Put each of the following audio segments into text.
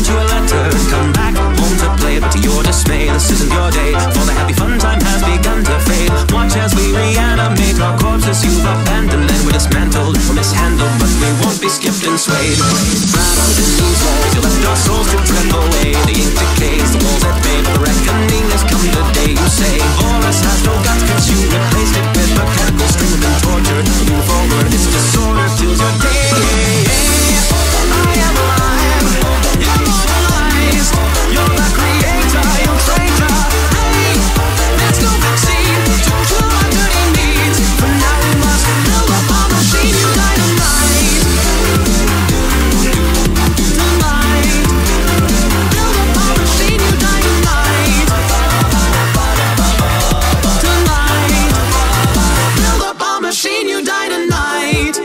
you a letter, come back home to play. But to your dismay, this isn't your day, for the happy fun time has begun to fade. Watch as we reanimate our corpses you've abandoned. Then we're dismantled or mishandled, but we won't be skipped and swayed. Trapped in these walls, you left our souls to trip away. The ink decays, the walls at bay, but the reckoning has come today. You say, Horus has no guts, cause you replaced it with mechanical strings and torture. Move forward, this disorder fills your day. I am alive, immortalized. You're the creator, you're traitor. Hey, let's go vaccine to cure our dirty needs. For now we must build up our machine, you dynamite. Tonight, build up our machine, you dynamite. Tonight, build up our machine, you dynamite.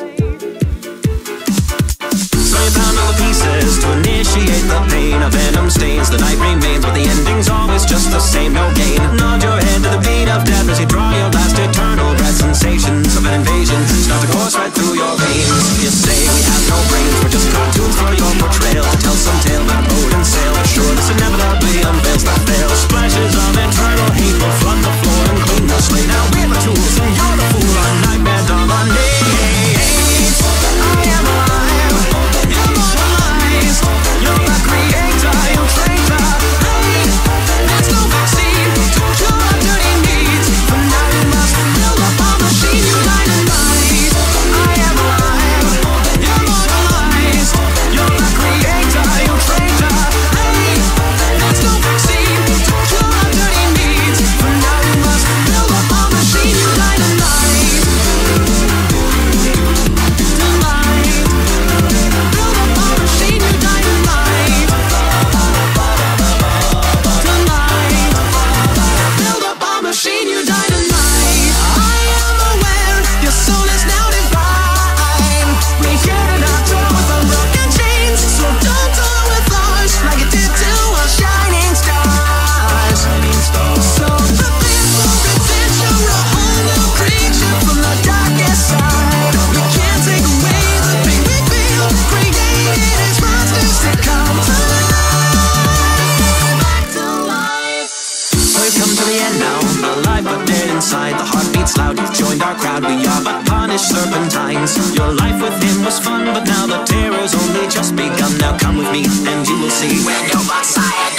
So you found all the pieces to initiate the pain. A venom stains, the night remains, but the ending's always just the same, no gain. Nod your head to the beat of death as you draw your last eternal breath. Sensations of an invasion start to course right through your veins. You say we have no brains, we're just cartoons for your portrayal, to tell some tale about boat and sail. But sure, this inevitably unveils that veil. Splashes of eternal hate will flood the floor and clean the slate. Now we're the tools and you're the fool, our nightmare dominates. I am alive, immortalized. You're the creator, you're traitor. Hey, let's go vaccine to cure our dirty needs. For now we must build up our machine, you dynamite. I am alive, immortalized. You're the creator, you're traitor. Hey, let's go vaccine to cure our dirty needs. For now we must build up our machine, you dynamite. Tonight, build up our machine, you dynamite. Tonight, build up our machine, you dynamite. I am aware your soul is now divine. We get it out door with our broken chains, so don't toy with us like it did to our shining stars. So prepare for adventure, a whole new creature from the darkest side. We can't take away the pain we feel. Created as monsters that come to life. Back to life. We've come to the end now, alive but dead inside. The heart beats loud, you've joined our crowd. We are but punished serpentines. Your life with him was fun, but now the terror's only just begun. Now come with me and you will see when you're beside